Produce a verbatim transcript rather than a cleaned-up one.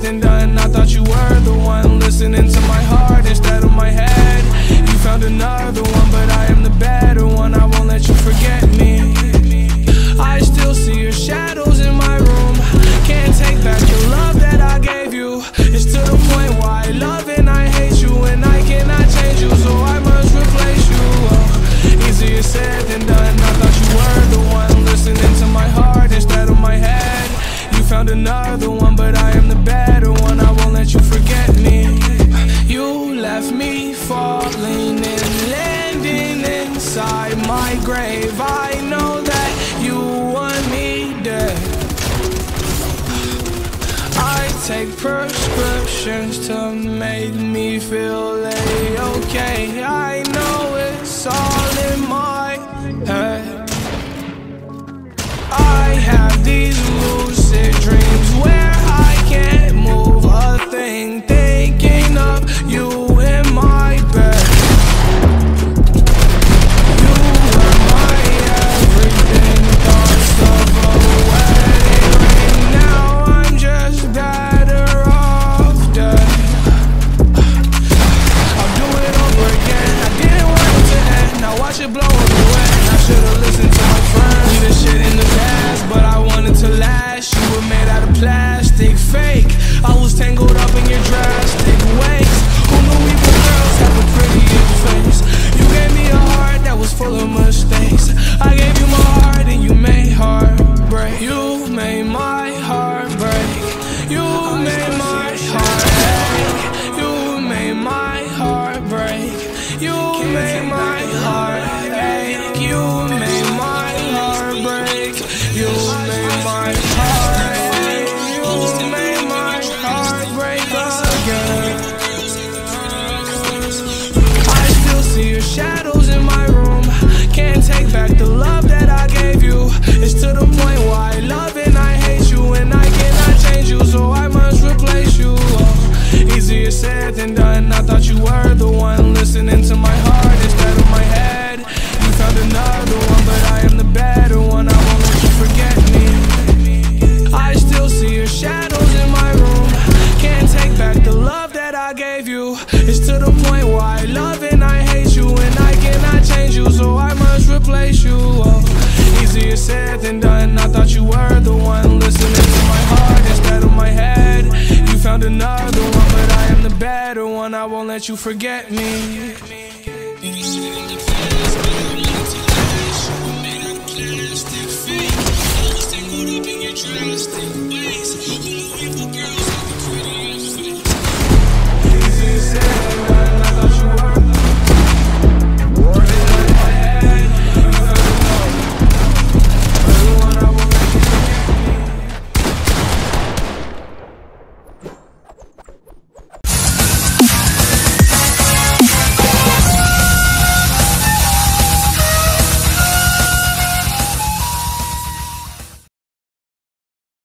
than done. I thought you were the one listening to my heart instead of my head. You found another one, but I am the better one. I won't let you forget me. I still see your shadows in my room. Can't take back the love that I gave you. It's to the point why I love and I hate you, and I cannot change you, so I must replace you. Oh, easier said than done. I thought you were the one listening to my heart instead of my head. You found another one, but I am the better one. I won't let you forget me. You left me falling and landing inside my grave. I know that you want me dead. I take prescriptions to make me feel A-okay. I know it's all in my head. I have these lucid dreams where I can't move a thing, thinking of you in my bed. You were my everything, thoughts of a wedding ring. Now I'm just better off dead. I'll do it over again. I didn't want it to end. Now watch it blow away. I should've listened to my friends. Leave this shit in the past, but I wanted to last. You were made out of plastic, fake. I was tangled up in your drastic ways. Who knew even girls have a prettier face? You gave me a heart that was full of mistakes. I gave you my heart and you made heartbreak. You made my heart break. You made my heart ache. You made my heart break. You made my heart ache. You made my heart break. You made my heart ache. You made my heart break again. I still see your shadows in my room. Can't take back the love that I gave you. It's to the point why I love and I hate you, and I cannot change you, so I must replace you. Oh, easier said than done. I thought you were the one listening to my heart instead of my head. You found another one, but I am the better one. I won't let you forget me. I still see your shadows in my room. Can't take back the love that I gave you. It's to the point why I love and I hate you, and I cannot change you, so I must replace you. Oh, easier said than done. I thought you were the one listening to my heart instead of my head. You found another one, but I am the better one. I won't let you forget me.